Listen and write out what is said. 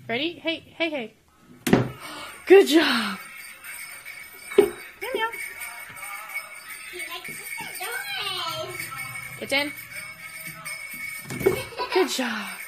Ready? Hey, hey, hey. Good job. Meow, meow. It's in. Good job.